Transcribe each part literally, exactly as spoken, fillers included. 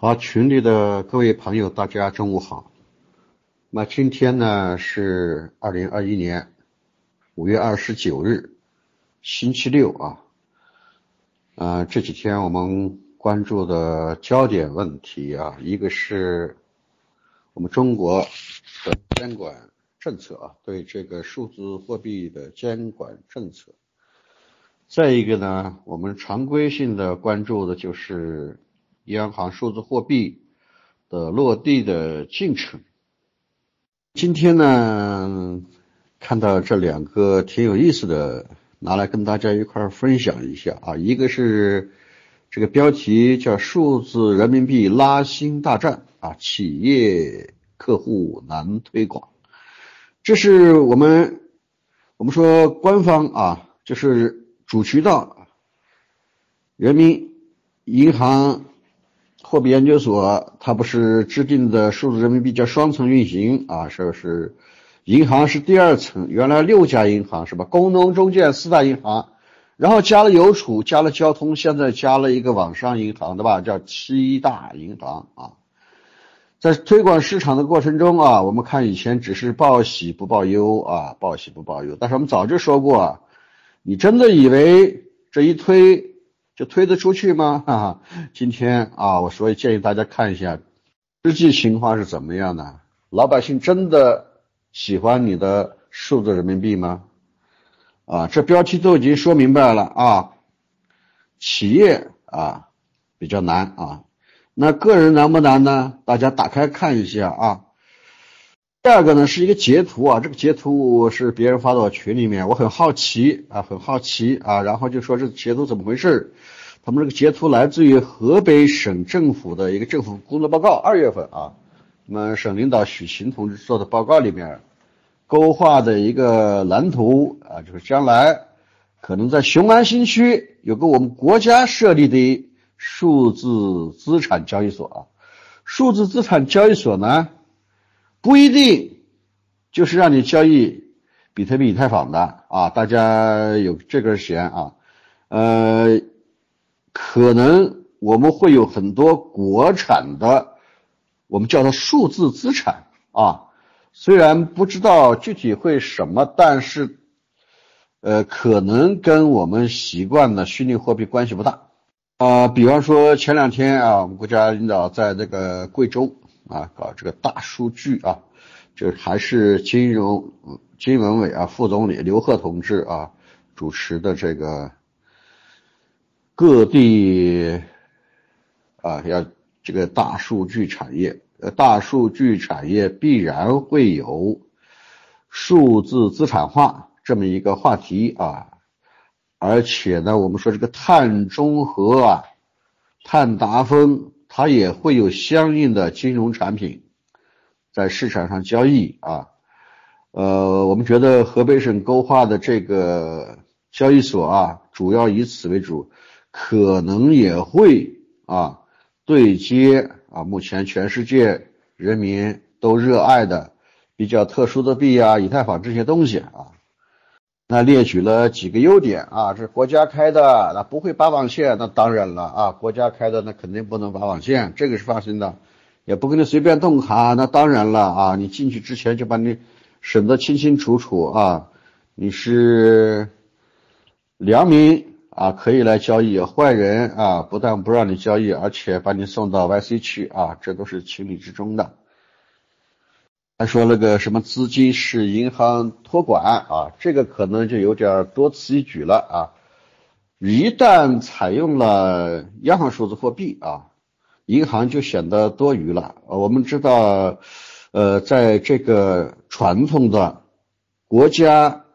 好，群里的各位朋友，大家中午好。那今天呢是二零二一年五月二十九日，星期六啊。呃，这几天我们关注的焦点问题啊，一个是我们中国的监管政策啊，对这个数字货币的监管政策。再一个呢，我们常规性的关注的就是央行数字货币的落地的进程。今天呢，看到这两个挺有意思的，拿来跟大家一块儿分享一下啊。一个是这个标题叫数字人民币拉新大战啊，企业客户难推广。这是我们我们说官方啊，就是主渠道人民银行货币研究所，它不是制定的数字人民币叫双层运行啊，说是银行是第二层，原来六家银行是吧？工农中建四大银行，然后加了邮储，加了交通，现在加了一个网商银行，对吧？叫七大银行啊。在推广市场的过程中啊，我们看以前只是报喜不报忧啊，报喜不报忧，但是我们早就说过啊，你真的以为这一推就推得出去吗？哈哈，今天啊，我所以建议大家看一下实际情况是怎么样的。老百姓真的喜欢你的数字人民币吗？啊，这标题都已经说明白了啊，企业啊比较难啊，那个人难不难呢？大家打开看一下啊。第二个呢是一个截图啊，这个截图是别人发到我群里面，我很好奇啊，很好奇啊，然后就说这截图怎么回事？他们这个截图来自于河北省政府的一个政府工作报告，二月份啊，我们省领导许勤同志做的报告里面勾画的一个蓝图啊，就是将来可能在雄安新区有个我们国家设立的数字资产交易所啊，数字资产交易所呢不一定就是让你交易比特币、以太坊的啊，大家有这根弦啊，呃，可能我们会有很多国产的，我们叫它数字资产啊，虽然不知道具体会什么，但是呃，可能跟我们习惯的虚拟货币关系不大啊、呃。比方说前两天啊，我们国家领导在这个贵州啊搞这个大数据啊，这还是金融金文委啊副总理刘鹤同志啊主持的这个各地啊要这个大数据产业，呃大数据产业必然会有数字资产化这么一个话题啊，而且呢，我们说这个碳中和啊、碳达峰，它也会有相应的金融产品在市场上交易啊。呃，我们觉得河北省勾画的这个交易所啊，主要以此为主，可能也会啊对接啊目前全世界人民都热爱的比较特殊的币啊、以太坊这些东西啊。那列举了几个优点啊，这是国家开的，那不会拔网线，那当然了啊，国家开的那肯定不能拔网线，这个是放心的，也不给你随便动卡，那当然了啊，你进去之前就把你审得清清楚楚啊，你是良民啊，可以来交易，坏人啊，不但不让你交易，而且把你送到 Y C 去啊，这都是情理之中的。还说那个什么资金是银行托管啊，这个可能就有点多此一举了啊。一旦采用了央行数字货币啊，银行就显得多余了。我们知道，呃，在这个传统的国家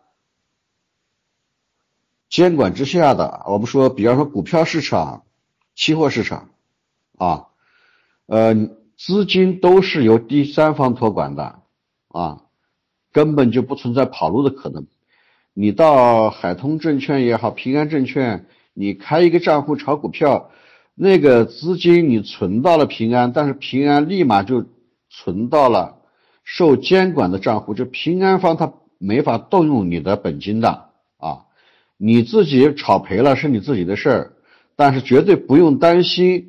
监管之下的，我们说，比方说股票市场、期货市场啊，呃。资金都是由第三方托管的啊，根本就不存在跑路的可能。你到海通证券也好，平安证券，你开一个账户炒股票，那个资金你存到了平安，但是平安立马就存到了受监管的账户，就平安方他没法动用你的本金的啊，你自己炒赔了是你自己的事儿，但是绝对不用担心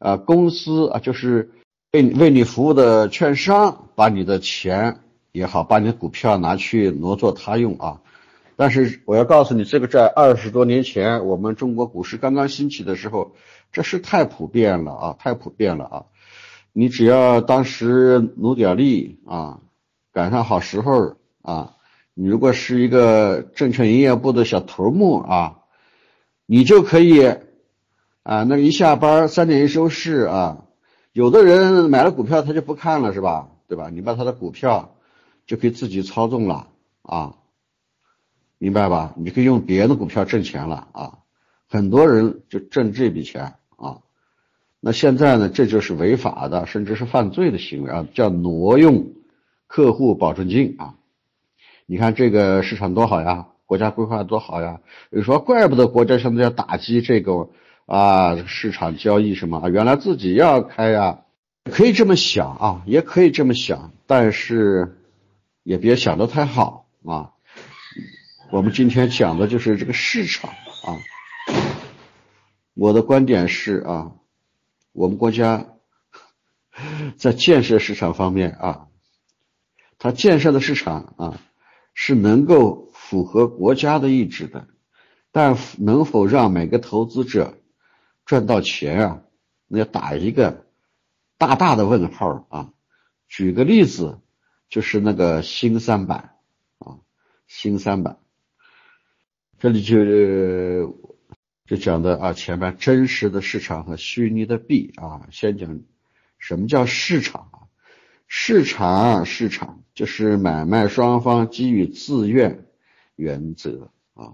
啊公司啊就是为为你服务的券商把你的钱也好，把你的股票拿去挪作他用啊。但是我要告诉你，这个在二十多年前我们中国股市刚刚兴起的时候，这是太普遍了啊，太普遍了啊。你只要当时努点力啊，赶上好时候啊，你如果是一个证券营业部的小头目啊，你就可以啊，那个一下班三点一收市啊，有的人买了股票他就不看了是吧？对吧？你把他的股票就可以自己操纵了啊，明白吧？你可以用别人的股票挣钱了啊，很多人就挣这笔钱啊。那现在呢，这就是违法的，甚至是犯罪的行为啊，叫挪用客户保证金啊。你看这个市场多好呀，国家规划多好呀。有说怪不得国家现在要打击这个啊市场交易什么啊，原来自己要开呀，可以这么想啊，也可以这么想，但是也别想得太好啊。我们今天讲的就是这个市场啊。我的观点是啊，我们国家在建设市场方面啊，它建设的市场啊是能够符合国家的意志的，但能否让每个投资者赚到钱啊，那要打一个大大的问号啊。举个例子，就是那个新三板啊，新三板，这里就就讲的啊，前面真实的市场和虚拟的币啊，先讲什么叫市场啊？市场市场就是买卖双方基于自愿原则啊，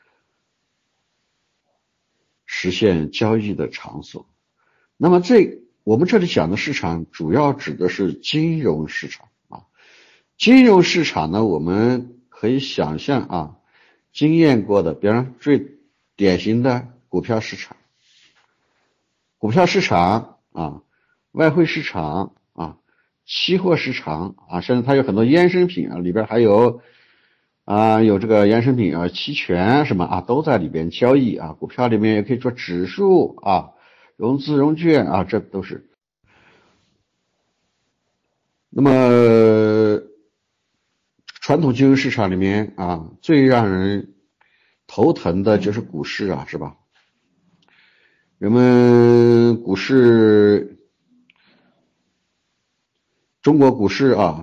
实现交易的场所。那么这我们这里讲的市场主要指的是金融市场啊。金融市场呢，我们可以想象啊，经验过的，比方最典型的股票市场，股票市场啊，外汇市场啊，期货市场啊，甚至它有很多衍生品啊，里边还有啊有这个衍生品啊，期权什么啊都在里边交易啊。股票里面也可以做指数啊，融资融券啊，这都是。那么传统金融市场里面啊，最让人头疼的就是股市啊，是吧？人们股市，中国股市啊，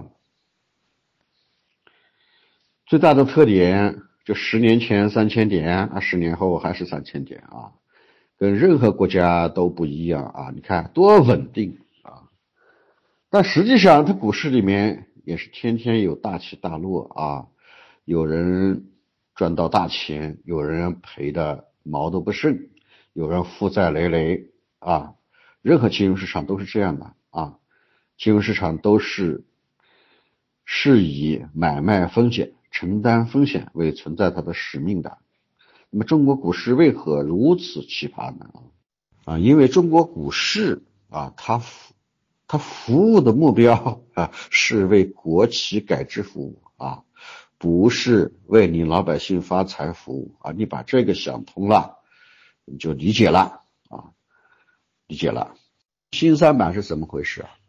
最大的特点就十年前三千点啊，十年后还是三千点啊，跟任何国家都不一样啊。你看多稳定啊！但实际上，它股市里面也是天天有大起大落啊，有人赚到大钱，有人赔的毛都不剩，有人负债累累啊。任何金融市场都是这样的啊，金融市场都是是以买卖风险、承担风险为存在它的使命的。那么中国股市为何如此奇葩呢？啊，因为中国股市啊，它它服务的目标啊是为国企改制服务啊，不是为你老百姓发财服务啊。你把这个想通了，你就理解了啊，理解了。新三板是怎么回事啊？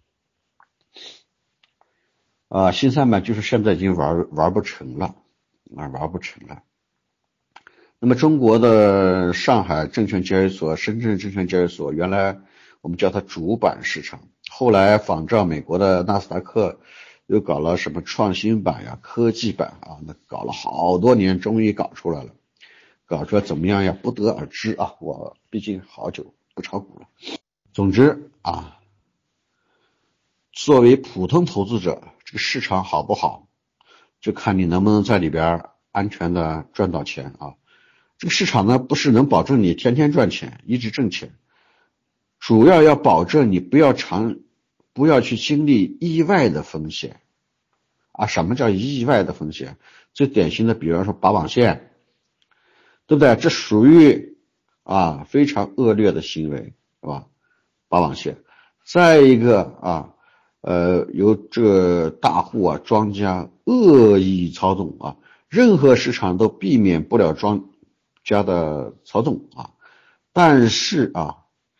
啊，新三板就是现在已经玩玩不成了啊，玩不成了。那么中国的上海证券交易所、深圳证券交易所，原来我们叫它主板市场，后来仿照美国的纳斯达克，又搞了什么创新板呀、科技板啊，那搞了好多年，终于搞出来了。搞出来怎么样呀？不得而知啊，我毕竟好久不炒股了。总之啊，作为普通投资者，这个市场好不好，就看你能不能在里边安全的赚到钱啊。这个市场呢，不是能保证你天天赚钱，一直挣钱，主要要保证你不要长，不要去经历意外的风险啊。什么叫意外的风险？最典型的，比方说拔网线，对不对？这属于啊非常恶劣的行为，是吧？拔网线。再一个啊，呃，由这个大户啊、庄家恶意操纵啊，任何市场都避免不了庄家的操纵啊。但是啊，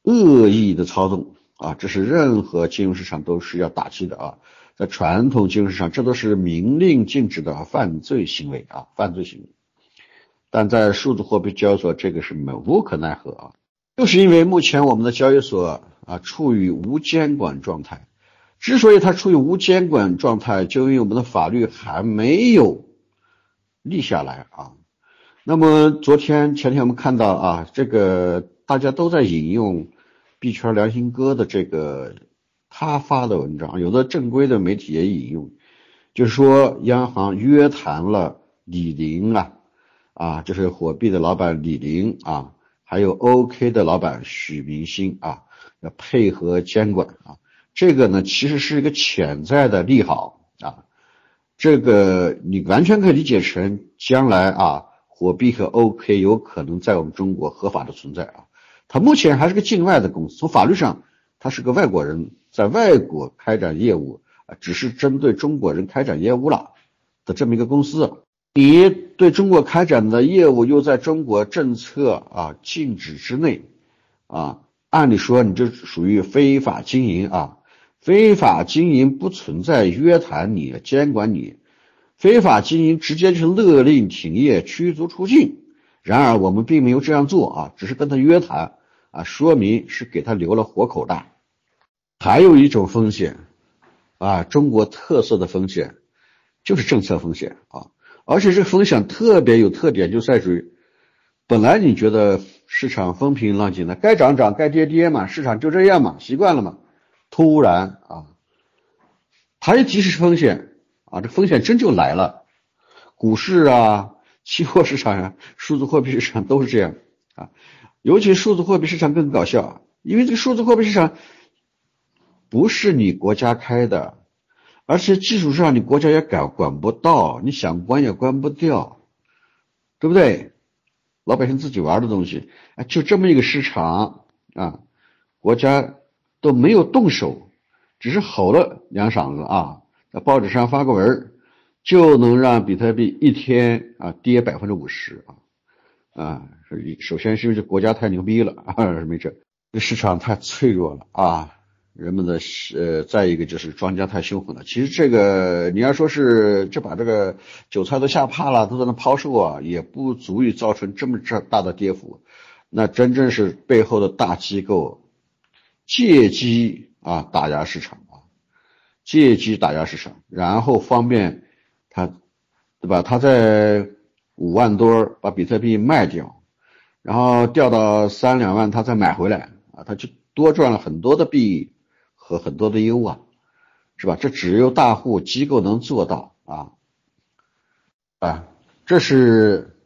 恶意的操纵啊，这是任何金融市场都是要打击的啊。在传统金融市场，这都是明令禁止的犯罪行为啊，犯罪行为。但在数字货币交易所，这个是无可奈何啊，就是因为目前我们的交易所啊处于无监管状态。之所以它处于无监管状态，就因为我们的法律还没有立下来啊。那么昨天前天我们看到啊，这个大家都在引用币圈良心哥的这个他发的文章，有的正规的媒体也引用，就是说央行约谈了李宁啊，啊，就是火币的老板李宁啊，还有 O K 的老板许明星啊，要配合监管啊。这个呢，其实是一个潜在的利好啊。这个你完全可以理解成将来啊，火币和 O K 有可能在我们中国合法的存在啊。它目前还是个境外的公司，从法律上它是个外国人在外国开展业务啊，只是针对中国人开展业务了的这么一个公司。你对中国开展的业务又在中国政策啊禁止之内啊，按理说你这属于非法经营啊，非法经营不存在约谈你监管你，非法经营直接就是勒令停业驱逐出境。然而我们并没有这样做啊，只是跟他约谈啊，说明是给他留了活口袋。还有一种风险啊，中国特色的风险就是政策风险啊，而且这个风险特别有特点，就在于本来你觉得市场风平浪静的，该涨涨该跌跌嘛，市场就这样嘛，习惯了嘛，突然啊，它一提示风险啊，这风险真就来了。股市啊，期货市场啊，数字货币市场都是这样啊，尤其数字货币市场更搞笑，因为这个数字货币市场不是你国家开的，而且技术上你国家也管管不到，你想关也关不掉，对不对？老百姓自己玩的东西，哎，就这么一个市场啊，国家都没有动手，只是吼了两嗓子啊，在报纸上发个文，就能让比特币一天啊跌百分之五十啊啊！首先是因为这国家太牛逼了啊，没这，这市场太脆弱了啊。人们的呃，再一个就是庄家太凶狠了。其实这个你要说是就把这个韭菜都吓怕了，都在那抛售啊，也不足以造成这么大的跌幅。那真正是背后的大机构借机啊打压市场啊，借机打压市场，然后方便他，对吧？他在五万多把比特币卖掉，然后掉到三两万，他再买回来啊，他就多赚了很多的币。和很多的优啊，是吧？这只有大户机构能做到啊啊！这是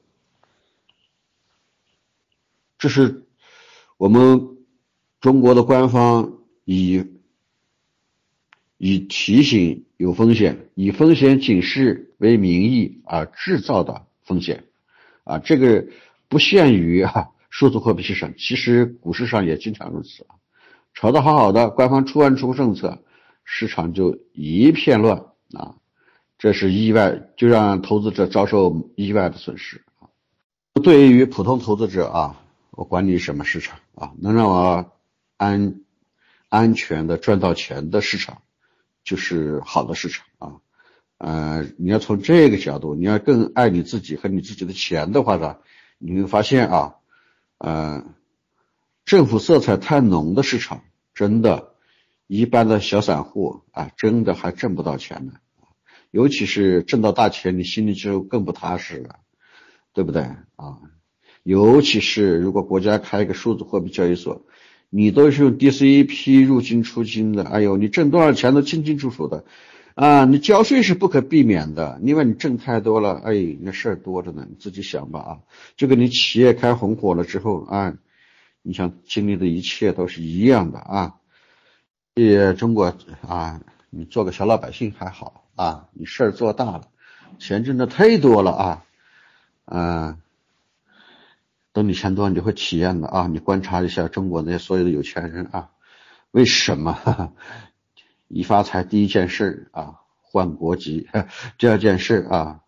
这是我们中国的官方以以提醒有风险，以风险警示为名义啊制造的风险啊，这个不限于啊数字货币市场，其实股市上也经常如此啊。炒得好好的，官方突然出政策，市场就一片乱啊！这是意外，就让投资者遭受意外的损失啊。对于普通投资者啊，我管你什么市场啊，能让我安安全的赚到钱的市场，就是好的市场啊。呃，你要从这个角度，你要更爱你自己和你自己的钱的话呢，你会发现啊，呃。政府色彩太浓的市场，真的，一般的小散户啊，真的还挣不到钱呢。尤其是挣到大钱，你心里就更不踏实了，对不对啊？尤其是如果国家开一个数字货币交易所，你都是用 D C E P 入金出金的，哎呦，你挣多少钱都清清楚楚的啊！你交税是不可避免的，因为你挣太多了，哎，那事儿多着呢，你自己想吧啊。就跟你企业开红火了之后啊。你想经历的一切都是一样的啊！也中国啊，你做个小老百姓还好啊，你事儿做大了，钱挣的太多了啊！嗯、呃，等你钱多，你就会体验的啊！你观察一下中国那些所有的有钱人啊，为什么哈哈一发财第一件事啊换国籍，第二件事啊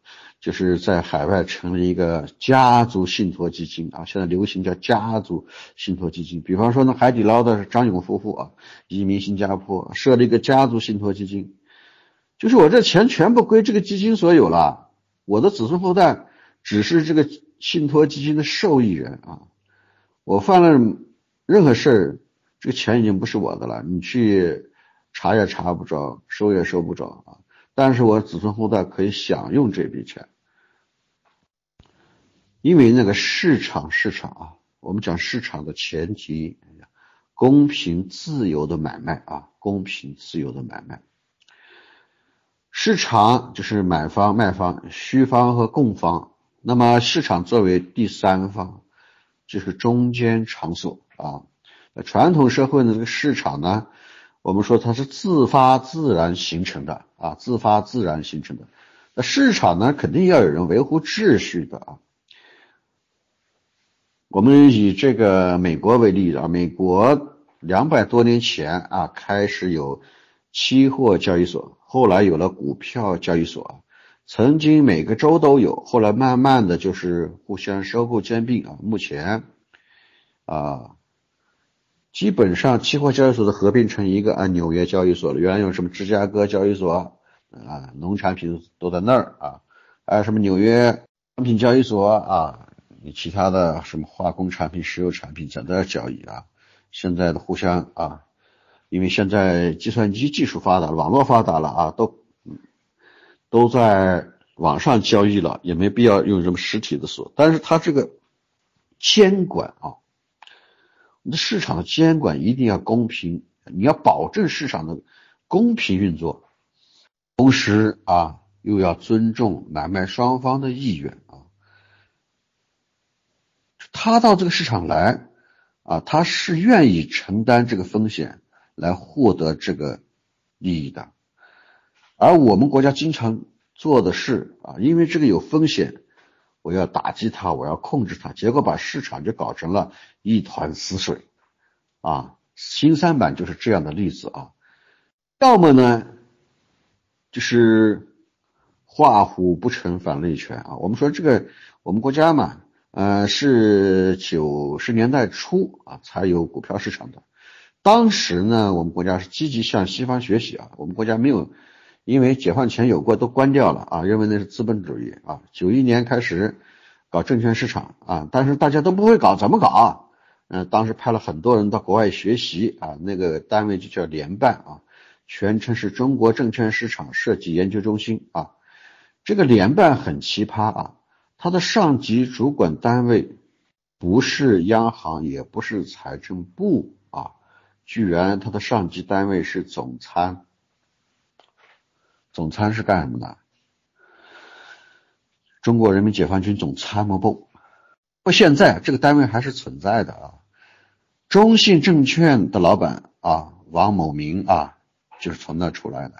就是在海外成立一个家族信托基金啊，现在流行叫家族信托基金。比方说呢，海底捞的张勇夫妇啊，移民新加坡，设立一个家族信托基金，就是我这钱全部归这个基金所有了，我的子孙后代只是这个信托基金的受益人啊。我犯了任何事儿，这个钱已经不是我的了，你去查也查不着，收也收不着啊。但是我子孙后代可以享用这笔钱。因为那个市场市场啊，我们讲市场的前提，公平自由的买卖啊，公平自由的买卖。市场就是买方、卖方、需方和供方，那么市场作为第三方，就是中间场所啊。传统社会的这个市场呢，我们说它是自发自然形成的啊，自发自然形成的。那市场呢，肯定要有人维护秩序的啊。我们以这个美国为例啊，美国两百多年前啊开始有期货交易所，后来有了股票交易所，曾经每个州都有，后来慢慢的就是互相收购兼并啊。目前啊，基本上期货交易所的合并成一个啊纽约交易所了，原来有什么芝加哥交易所啊，农产品都在那儿啊，还有什么纽约商品交易所啊。你其他的什么化工产品、石油产品在这交易啊，现在的互相啊，因为现在计算机技术发达了，网络发达了啊，都都在网上交易了，也没必要用什么实体的所。但是它这个监管啊，你的市场的监管一定要公平，你要保证市场的公平运作，同时啊又要尊重买卖双方的意愿。他到这个市场来啊，他是愿意承担这个风险来获得这个利益的。而我们国家经常做的是啊，因为这个有风险，我要打击它，我要控制它，结果把市场就搞成了一团死水啊。新三板就是这样的例子啊。要么呢就是画虎不成反类犬啊。我们说这个我们国家嘛呃，是九十年代初啊才有股票市场的。当时呢，我们国家是积极向西方学习啊，我们国家没有，因为解放前有过都关掉了啊，认为那是资本主义啊。九一年开始搞证券市场啊，但是大家都不会搞，怎么搞？嗯、呃，当时派了很多人到国外学习啊，那个单位就叫联办啊，全称是中国证券市场设计研究中心啊。这个联办很奇葩啊。它的上级主管单位不是央行，也不是财政部啊，居然它的上级单位是总参。总参是干什么的？中国人民解放军总参谋部。不过现在这个单位还是存在的啊。中信证券的老板啊，王某明啊，就是从那出来的。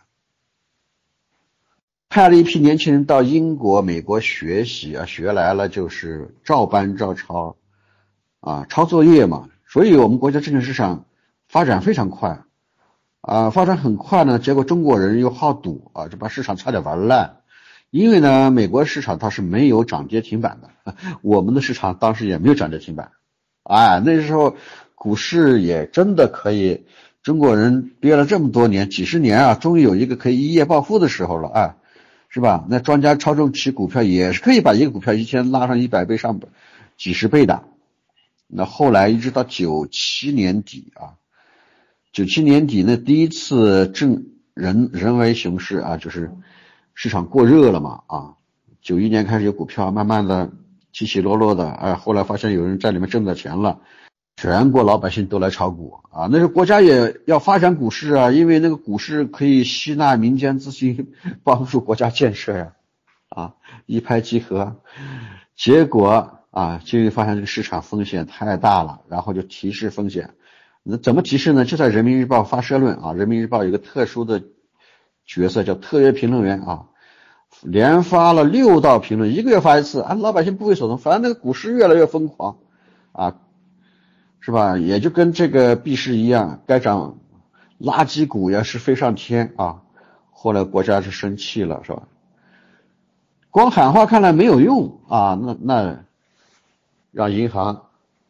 派了一批年轻人到英国、美国学习啊，学来了就是照搬照抄啊，抄作业嘛。所以我们国家证券市场发展非常快啊，发展很快呢。结果中国人又好赌啊，就把市场差点玩烂。因为呢，美国市场它是没有涨跌停板的，我们的市场当时也没有涨跌停板。哎，那时候股市也真的可以，中国人憋了这么多年，几十年啊，终于有一个可以一夜暴富的时候了，哎。是吧？那庄家操纵起股票也是可以把一个股票一天拉上一百倍、上几十倍的。那后来一直到九七年底啊，九七年底那第一次正人人为熊市啊，就是市场过热了嘛啊。九一年开始有股票，慢慢的起起落落的，哎，后来发现有人在里面挣到钱了。全国老百姓都来炒股啊，那时候国家也要发展股市啊，因为那个股市可以吸纳民间资金，帮助国家建设呀，啊，一拍即合。结果啊，就发现这个市场风险太大了，然后就提示风险。那怎么提示呢？就在人民日报发社论啊，人民日报有个特殊的角色叫特约评论员啊，连发了六道评论，一个月发一次啊，老百姓不为所动，反正那个股市越来越疯狂啊。是吧？也就跟这个币市一样，该涨垃圾股也是飞上天啊。后来国家是生气了，是吧？ 光喊话看来没有用啊，那那让银行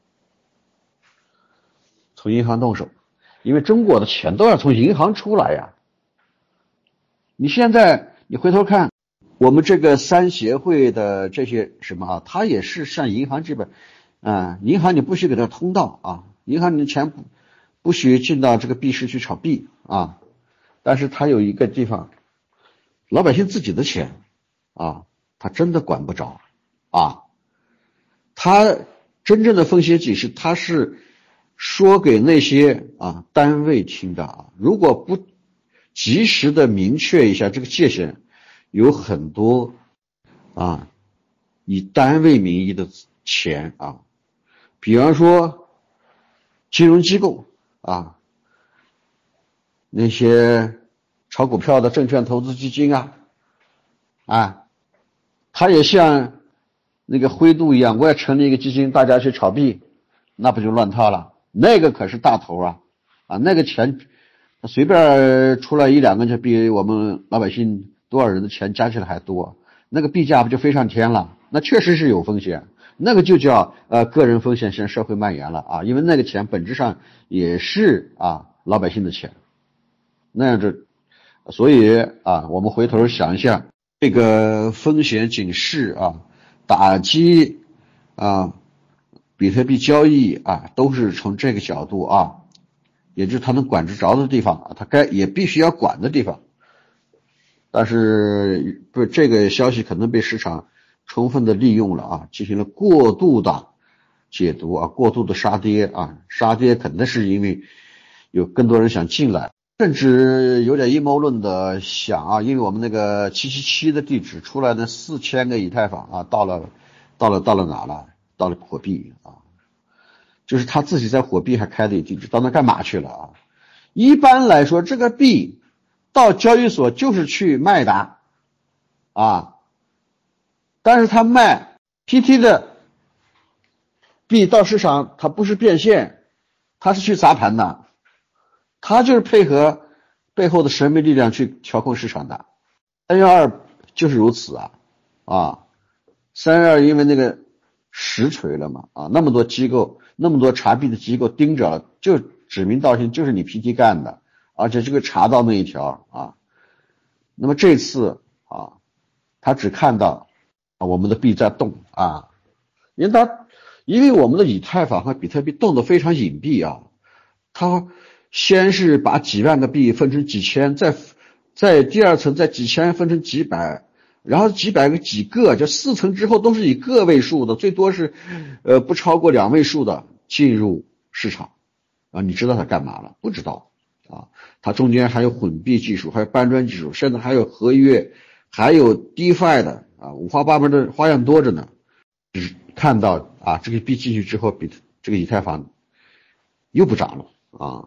从银行动手，因为中国的钱都要从银行出来呀。你现在你回头看我们这个三协会的这些什么啊，它也是像银行这边啊，银行你不许给它通道啊，银行你的钱不不许进到这个币市去炒币啊，但是它有一个地方，老百姓自己的钱啊，他真的管不着啊，他真正的风险警示，他是说给那些啊单位听的啊，如果不及时的明确一下这个界限，有很多啊以单位名义的钱啊，比方说金融机构啊，那些炒股票的证券投资基金啊，啊，他也像那个灰度一样，我也成立一个基金，大家去炒币，那不就乱套了？那个可是大头啊，啊，那个钱随便出来一两个就比我们老百姓多少人的钱加起来还多，那个币价不就飞上天了？那确实是有风险，那个就叫呃个人风险向社会蔓延了啊，因为那个钱本质上也是啊老百姓的钱，那样子，所以啊，我们回头想一下，这个风险警示啊，打击啊比特币交易啊，都是从这个角度啊。也就是他能管制着的地方啊，他该也必须要管的地方，但是不，这个消息可能被市场充分的利用了啊，进行了过度的解读啊，过度的杀跌啊，杀跌肯定是因为有更多人想进来，甚至有点阴谋论的想啊，因为我们那个七七七的地址出来的四千个以太坊啊，到了到了到了哪了？到了火币啊。就是他自己在火币还开的地址，到那干嘛去了啊？一般来说，这个币到交易所就是去卖的啊，但是他卖 P T 的币到市场，他不是变现，他是去砸盘的，他就是配合背后的神秘力量去调控市场的。三幺二就是如此啊啊，三幺二因为那个实锤了嘛啊，那么多机构。那么多查币的机构盯着了，就指名道姓就是你 P T 干的，而且这个查到那一条啊。那么这次啊，他只看到啊我们的币在动啊，因为他因为我们的以太坊和比特币动得非常隐蔽啊，他先是把几万个币分成几千，再在第二层再几千分成几百。然后几百个几个，就四层之后都是以个位数的，最多是，呃，不超过两位数的进入市场，啊，你知道他干嘛了？不知道，啊，它中间还有混币技术，还有搬砖技术，甚至还有合约，还有 DeFi 的，啊，五花八门的花样多着呢。只看到啊，这个币进去之后，比这个以太坊又不涨了，啊，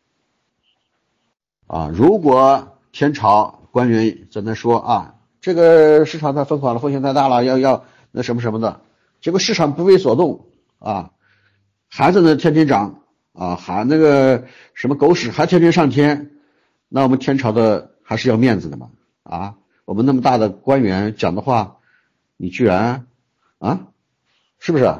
啊，如果天朝官员在那说啊。这个市场太疯狂了，风险太大了，要要那什么什么的，结果市场不为所动啊，还在那天天涨啊，还那个什么狗屎还天天上天，那我们天朝的还是要面子的嘛啊，我们那么大的官员讲的话，你居然啊，是不是？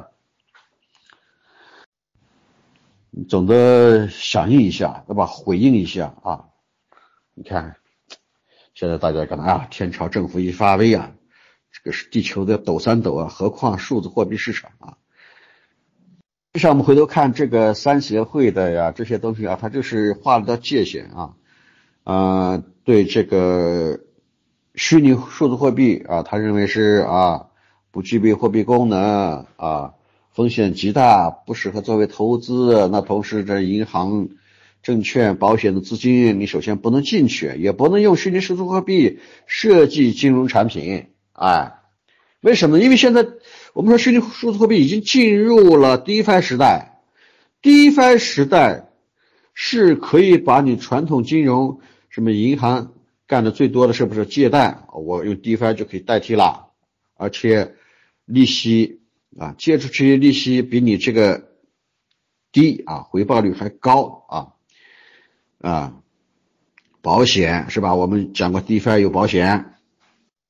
你总得响应一下，对吧？回应一下啊，你看。现在大家看啊，天朝政府一发威啊，这个是地球的抖三抖啊，何况数字货币市场啊。实际上我们回头看这个三协会的呀这些东西啊，它就是画了道界限啊，呃，对这个虚拟数字货币啊，他认为是啊不具备货币功能啊，风险极大，不适合作为投资。那同时这银行。证券、保险的资金，你首先不能进去，也不能用虚拟数字货币设计金融产品。哎，为什么？因为现在我们说虚拟数字货币已经进入了 DeFi 时代 ，DeFi 时代是可以把你传统金融什么银行干的最多的是不是借贷？我用 DeFi 就可以代替了，而且利息啊，借出去利息比你这个低啊，回报率还高啊。啊，保险是吧？我们讲过 DeFi 有保险，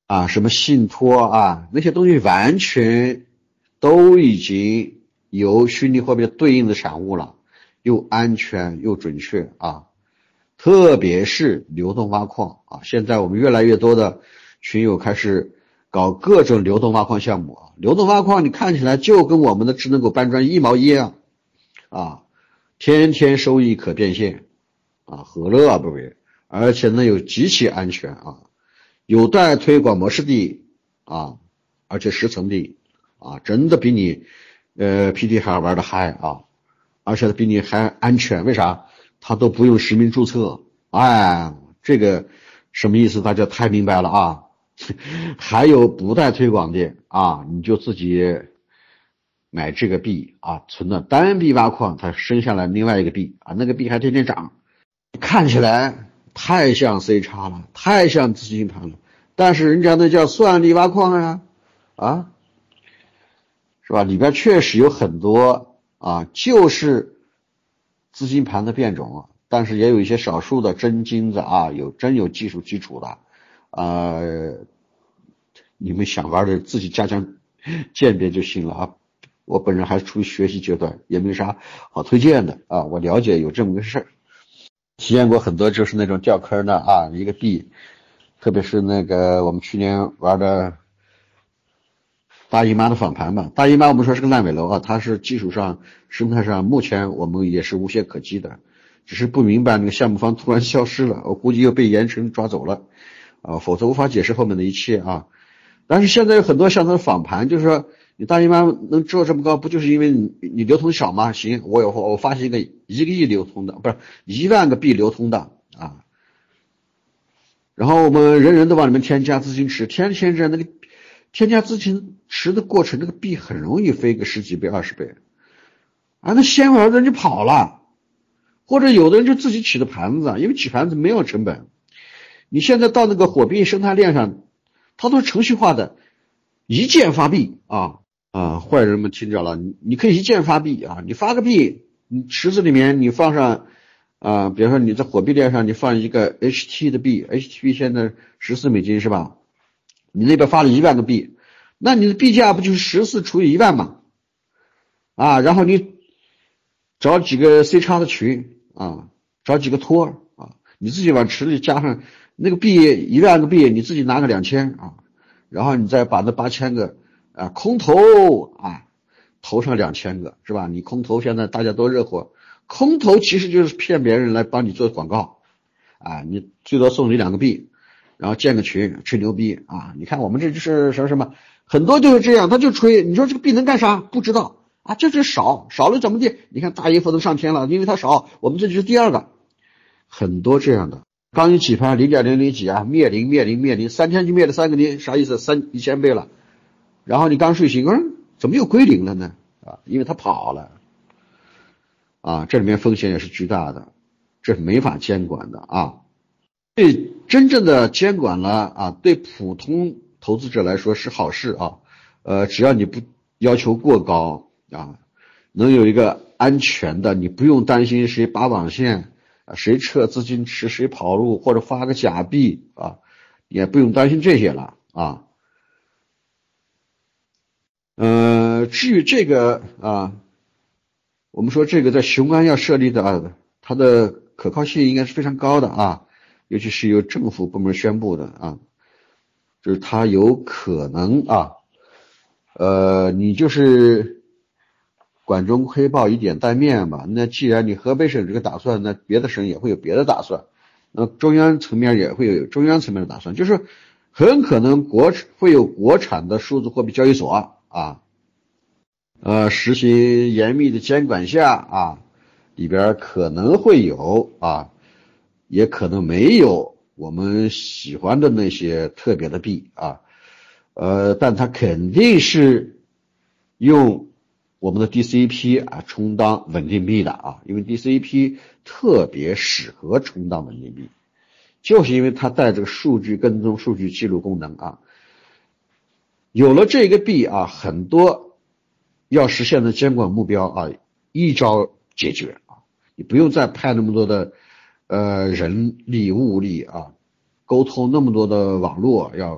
啊，什么信托啊，那些东西完全都已经由虚拟货币对应的产物了，又安全又准确啊。特别是流动挖矿啊，现在我们越来越多的群友开始搞各种流动挖矿项目啊。流动挖矿你看起来就跟我们的智能狗搬砖一毛一样啊，天天收益可变现啊，何乐而不为？而且呢又极其安全啊。有待推广模式地啊，而且十层地啊，真的比你呃 P T 还玩的嗨啊，而且比你还安全。为啥？它都不用实名注册。哎，这个什么意思？大家太明白了啊。还有不待推广的啊，你就自己买这个币啊，存了单币挖矿，它生下来另外一个币啊，那个币还天天涨，看起来太像 C 叉了，太像资金盘了，但是人家那叫算力挖矿呀，啊，是吧？里边确实有很多啊，就是资金盘的变种，但是也有一些少数的真金子啊，有真有技术基础的，呃，你们想玩的自己加强鉴别就行了啊。我本人还是处于学习阶段，也没啥好推荐的啊。我了解有这么个事儿。体验过很多就是那种掉坑的啊，一个币，特别是那个我们去年玩的大姨妈的访盘吧，大姨妈我们说是个烂尾楼啊，它是技术上生态上目前我们也是无懈可击的，只是不明白那个项目方突然消失了，我估计又被盐城抓走了啊，否则无法解释后面的一切啊。但是现在有很多像它的访盘，就是说你大姨妈能做这么高，不就是因为你你流通少吗？行，我有我发现一个一个亿流通的，不是一万个币流通的啊。然后我们人人都往里面添加资金池，添添着那个添加资金池的过程，那个币很容易飞个十几倍、二十倍啊。那先玩的人就跑了，或者有的人就自己起的盘子，因为起盘子没有成本。你现在到那个火币生态链上，它都是程序化的，一键发币啊啊！坏人们听着了，你你可以一键发币啊，你发个币，你池子里面你放上啊，比如说你在火币链上你放一个 H T 的币 ，H T 币现在十四美金是吧？你那边发了一万个币，那你的币价不就是十四除以一万嘛？啊，然后你找几个 C 叉的群啊，找几个托啊，你自己往池里加上那个币一万个币，你自己拿个两千啊，然后你再把那八千个啊空投啊投上两千个是吧？你空投现在大家都热火，空投其实就是骗别人来帮你做广告啊，你最多送你两个币。然后建个群吹牛逼啊！你看我们这就是什么什么，很多就是这样，他就吹。你说这个币能干啥？不知道啊，这是少少了怎么地？你看大姨夫都上天了，因为它少，我们这就是第二个。很多这样的，刚一起盘零点零零几啊，灭零灭零灭零，三天就灭了三个零，啥意思？三一千倍了。然后你刚睡醒，嗯，怎么又归零了呢？啊，因为他跑了。啊，这里面风险也是巨大的，这是没法监管的啊。对真正的监管了啊，对普通投资者来说是好事啊，呃，只要你不要求过高啊，能有一个安全的，你不用担心谁拔网线啊，谁撤资金池，谁跑路或者发个假币啊，也不用担心这些了啊。呃，至于这个啊，我们说这个在雄安要设立的啊，它的可靠性应该是非常高的啊。尤其是由政府部门宣布的啊，就是它有可能啊，呃，你就是管中窥豹，以点带面吧。那既然你河北省这个打算，那别的省也会有别的打算，那中央层面也会有中央层面的打算，就是很可能国会有国产的数字货币交易所啊，呃，实行严密的监管下啊，里边可能会有啊。也可能没有我们喜欢的那些特别的币啊，呃，但它肯定是用我们的 D C P 啊充当稳定币的啊，因为 D C P 特别适合充当稳定币，就是因为它带这个数据跟踪、数据记录功能啊。有了这个币啊，很多要实现的监管目标啊，一招解决啊，你不用再派那么多的。呃，人力物力啊，沟通那么多的网络，要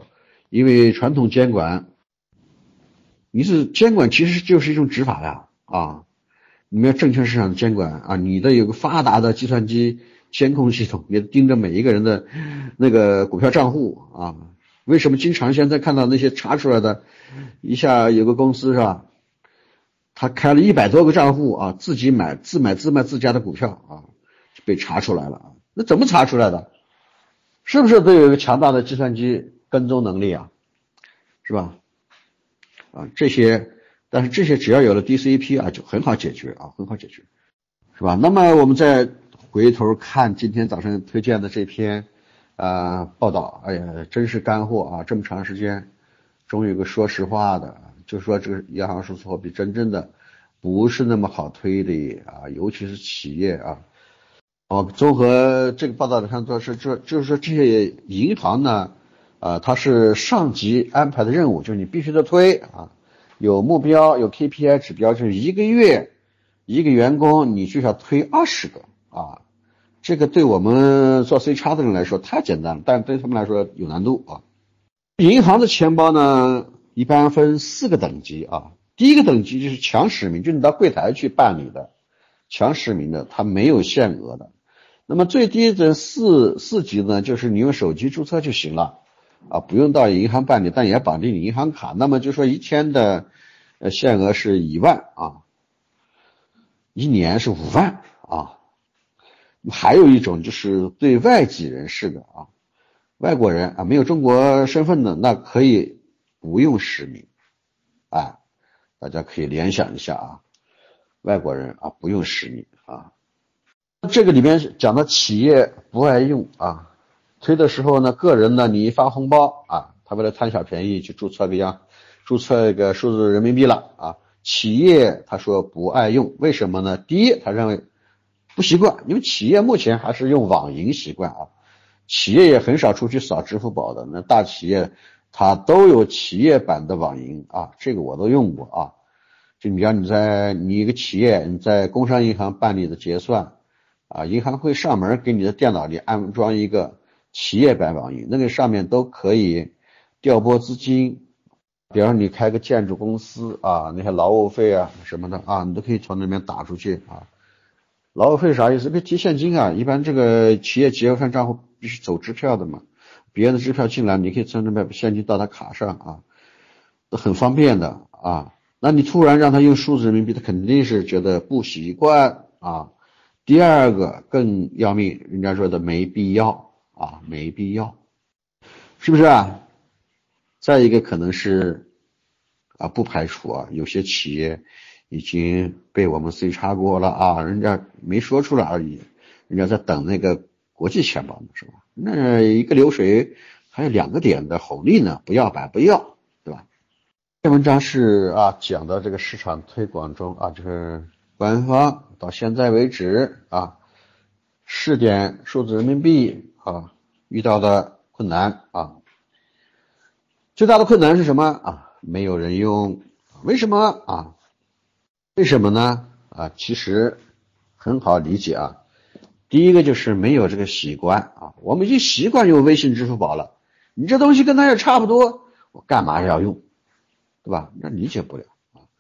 因为传统监管，你是监管其实就是一种执法呀啊，你们要证券市场监管啊，你的有个发达的计算机监控系统，也盯着每一个人的那个股票账户啊。为什么经常现在看到那些查出来的，一下有个公司是吧，他开了一百多个账户啊，自己买自买自卖自家的股票啊，被查出来了啊。那怎么查出来的？是不是都有一个强大的计算机跟踪能力啊？是吧？啊，这些，但是这些只要有了 D C P 啊，就很好解决啊，很好解决，是吧？那么我们再回头看今天早上推荐的这篇啊、呃、报道，哎呀，真是干货啊！这么长时间，终于有个说实话的，就说这个央行数字货币真正的不是那么好推的啊，尤其是企业啊。哦，综合这个报道上做是，就就是说这些银行呢，啊、呃，它是上级安排的任务，就是你必须得推啊，有目标，有 K P I 指标，就是一个月一个员工你就要推二十个啊，这个对我们做 C 叉的人来说太简单了，但对他们来说有难度啊。银行的钱包呢，一般分四个等级啊，第一个等级就是强实名，就是你到柜台去办理的，强实名的，它没有限额的。那么最低的四四级呢，就是你用手机注册就行了啊，不用到银行办理，但也绑定你银行卡。那么就说一天的呃限额是一万啊，一年是五万啊。还有一种就是对外籍人士的啊，外国人啊没有中国身份的，那可以不用实名啊，大家可以联想一下啊，外国人啊不用实名啊。这个里面讲到企业不爱用啊，推的时候呢，个人呢你一发红包啊，他为了贪小便宜去注册个样，注册一个数字人民币了啊。企业他说不爱用，为什么呢？第一，他认为不习惯，因为企业目前还是用网银习惯啊，企业也很少出去扫支付宝的，那大企业它都有企业版的网银啊，这个我都用过啊。就你要你在你一个企业你在工商银行办理的结算。啊，银行会上门给你的电脑里安装一个企业版网银，那个上面都可以调拨资金，比方说你开个建筑公司啊，那些劳务费啊什么的啊，你都可以从那边打出去啊。劳务费啥意思？可以提现金啊，一般这个企业结算账户必须走支票的嘛，别人的支票进来，你可以从那边把现金到他卡上啊，都很方便的啊。那你突然让他用数字人民币，他肯定是觉得不习惯啊。第二个更要命，人家说的没必要啊，没必要，是不是啊？再一个可能是啊，不排除啊，有些企业已经被我们 C 叉过了啊，人家没说出来而已，人家在等那个国际钱包呢，是吧？那一个流水还有两个点的红利呢，不要白不要，对吧？这文章是啊，讲到这个市场推广中啊，就是官方到现在为止啊，试点数字人民币啊遇到的困难啊，最大的困难是什么啊？没有人用，为什么啊？为什么呢？啊，其实很好理解啊。第一个就是没有这个习惯啊，我们已经习惯用微信、支付宝了，你这东西跟它也差不多，我干嘛要用，对吧？那理解不了。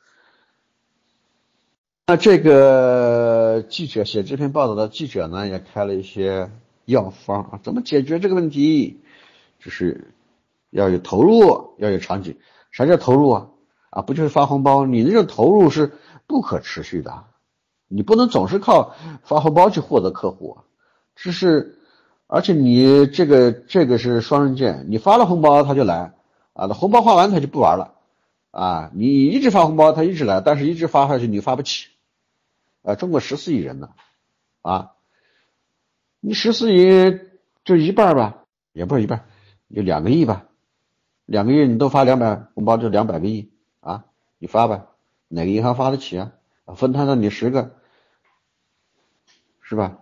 那这个记者写这篇报道的记者呢，也开了一些药方啊，怎么解决这个问题？就是要有投入，要有场景。啥叫投入啊？啊，不就是发红包？你那种投入是不可持续的，你不能总是靠发红包去获得客户，这是，而且你这个这个是双刃剑，你发了红包他就来啊，那红包发完他就不玩了啊，你一直发红包他一直来，但是一直发下去你发不起。啊，中国十四亿人呢，啊，你十四亿就一半吧，也不是一半，就两个亿吧，两个亿你都发两百红包就两百个亿啊，你发吧，哪个银行发得起啊？分摊到你十个，是吧？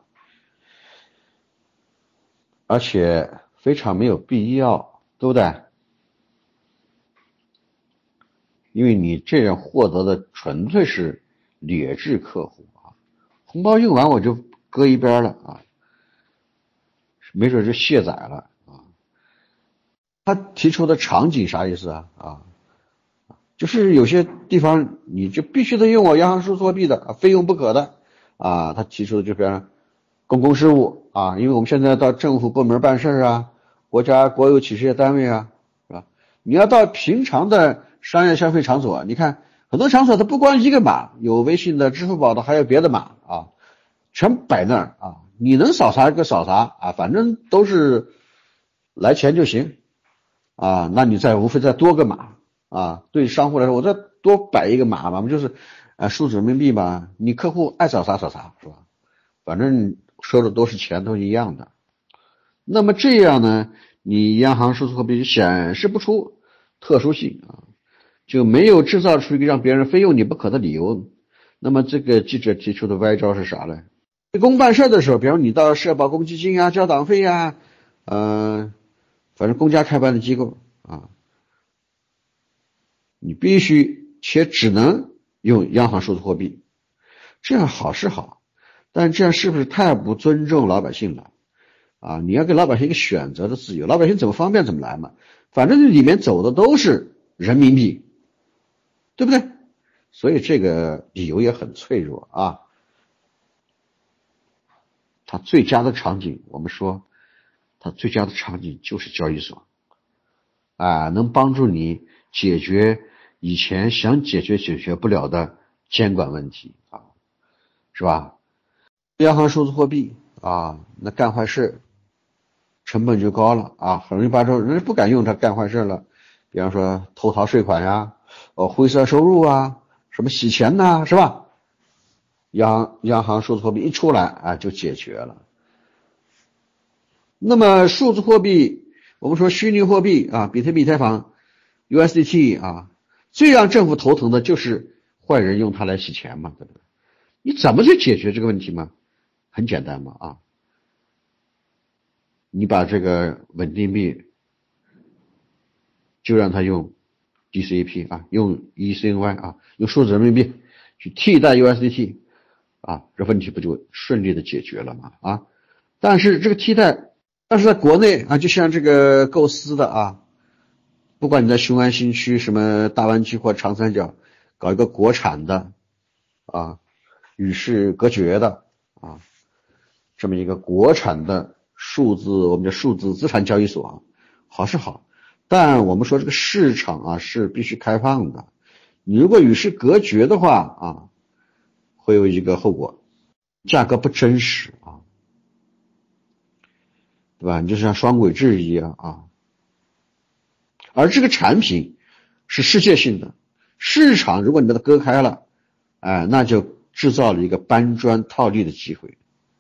而且非常没有必要，对不对？因为你这样获得的纯粹是劣质客户啊，红包用完我就搁一边了啊。没准就卸载了啊！ 他提出的场景啥意思啊？啊，就是有些地方你就必须得用我央行数字货币的，非用不可的啊。他提出的就比方公共事务啊，因为我们现在到政府部门办事啊，国家国有企事业单位啊，是吧？你要到平常的商业消费场所，你看很多场所它不光一个码，有微信的、支付宝的，还有别的码啊，全摆那儿啊，你能扫啥就扫啥啊，反正都是来钱就行啊，那你再无非再多个码啊，对商户来说，我再多摆一个码嘛，不就是呃数字人民币嘛，你客户爱扫啥扫啥是吧？反正收的都是钱，都一样的。那么这样呢，你央行数字货币显示不出特殊性啊，就没有制造出一个让别人非用你不可的理由。那么这个记者提出的歪招是啥呢？公办事的时候，比方你到社保公积金啊、交党费啊，呃，反正公家开办的机构啊，你必须且只能用央行数字货币，这样好是好，但这样是不是太不尊重老百姓了啊？你要给老百姓一个选择的自由，老百姓怎么方便怎么来嘛，反正里面走的都是人民币，对不对？所以这个理由也很脆弱啊。它最佳的场景，我们说它最佳的场景就是交易所啊，能帮助你解决以前想解决解决不了的监管问题啊，是吧？央行数字货币啊，那干坏事成本就高了啊，很容易把这人家不敢用它干坏事了，比方说偷逃税款呀，哦灰色收入啊，什么洗钱呐，是吧？央央行数字货币一出来啊，就解决了。那么数字货币，我们说虚拟货币啊，比特币、以太坊、U S D T 啊，最让政府头疼的就是坏人用它来洗钱嘛，对不对？你怎么去解决这个问题嘛？很简单嘛啊，你把这个稳定币就让它用 D C A P 啊，用 E C N Y 啊，用数字人民币去替代 U S D T 啊，这问题不就顺利的解决了吗？啊，但是这个替代，但是在国内啊，就像这个构思的啊，不管你在雄安新区、什么大湾区或长三角搞一个国产的啊，与世隔绝的啊，这么一个国产的数字，我们叫数字资产交易所啊，好是好，但我们说这个市场啊是必须开放的，你如果与世隔绝的话啊，会有一个后果，价格不真实啊，对吧？你就像双轨制一样啊。而这个产品是世界性的，市场如果你把它割开了，哎，那就制造了一个搬砖套利的机会，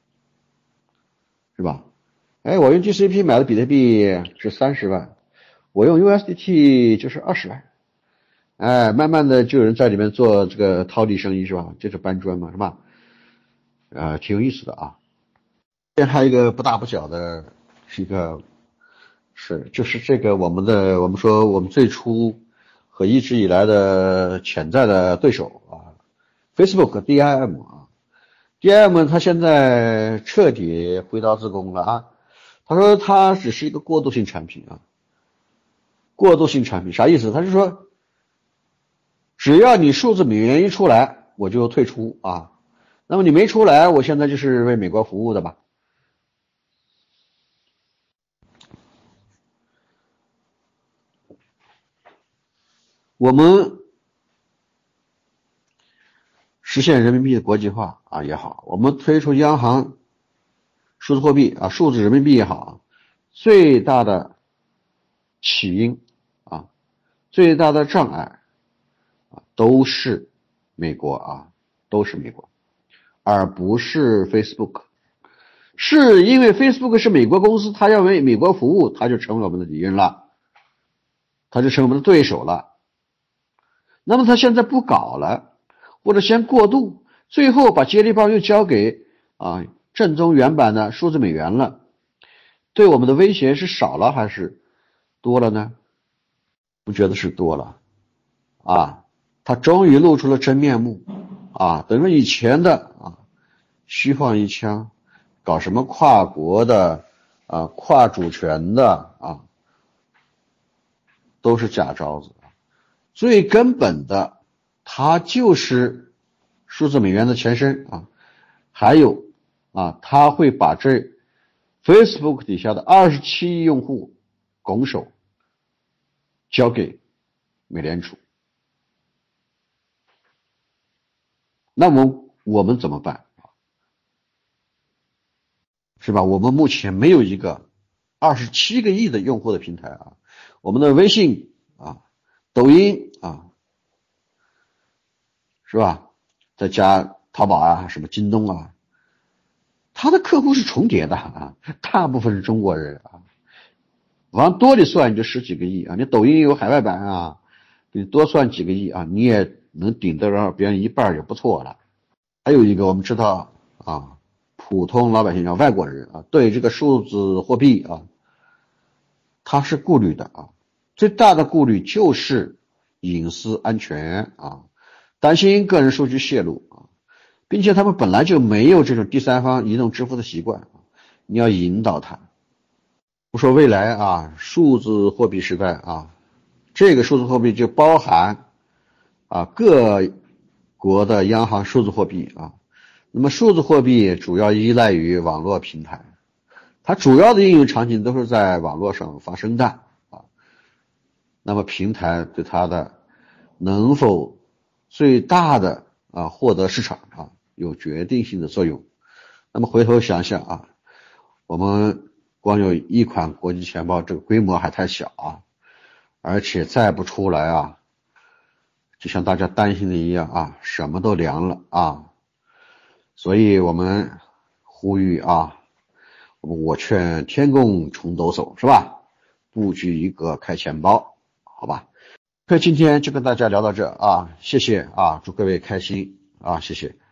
是吧？哎，我用 G C P 买的比特币是三十万，我用 U S D T 就是二十万，哎，慢慢的就有人在里面做这个套利生意，是吧？这是搬砖嘛，是吧？呃，挺有意思的啊。这还有一个不大不小的一个是，就是这个我们的我们说我们最初和一直以来的潜在的对手啊 ，Facebook D I M 啊 ，D I M 它现在彻底挥刀自宫了啊。他说它只是一个过渡性产品啊，过渡性产品啥意思？他是说，只要你数字美元一出来，我就退出啊。那么你没出来，我现在就是为美国服务的吧。我们实现人民币的国际化啊也好，我们推出央行数字货币啊，数字人民币也好，最大的起因啊，最大的障碍啊，都是美国啊，都是美国，而不是 Facebook。是因为 Facebook 是美国公司，它要为美国服务，它就成为我们的敌人了，它就成为我们的对手了。那么它现在不搞了，或者先过渡，最后把接力棒又交给啊正宗原版的数字美元了，对我们的威胁是少了还是多了呢？我觉得是多了啊，它终于露出了真面目啊，等于以前的啊虚晃一枪，搞什么跨国的啊跨主权的啊都是假招子。最根本的，它就是数字美元的前身啊。还有啊，它会把这 Facebook 底下的二十七亿用户拱手交给美联储。那么我们怎么办？是吧？我们目前没有一个二十七个亿的用户的平台啊，我们的微信啊、抖音啊，是吧？再加淘宝啊、什么京东啊，它的客户是重叠的啊，大部分是中国人啊，往多里算你就十几个亿啊，你抖音有海外版啊，你多算几个亿啊，你也能顶得上别人一半就不错了。还有一个我们知道啊，普通老百姓叫外国人啊，对这个数字货币啊，他是顾虑的啊，最大的顾虑就是隐私安全啊，担心个人数据泄露啊，并且他们本来就没有这种第三方移动支付的习惯，你要引导他。我说未来啊，数字货币时代啊，这个数字货币就包含啊各国的央行数字货币啊。那么数字货币主要依赖于网络平台，它主要的应用场景都是在网络上发生的啊。那么平台对它的能否最大的啊获得市场啊有决定性的作用。那么回头想想啊，我们光有一款国际钱包，这个规模还太小啊，而且再不出来啊，就像大家担心的一样啊，什么都凉了啊。所以我们呼吁啊，我劝天公重抖擞，是吧？布局一个开钱包，好吧？所以今天就跟大家聊到这啊，谢谢啊，祝各位开心啊，谢谢。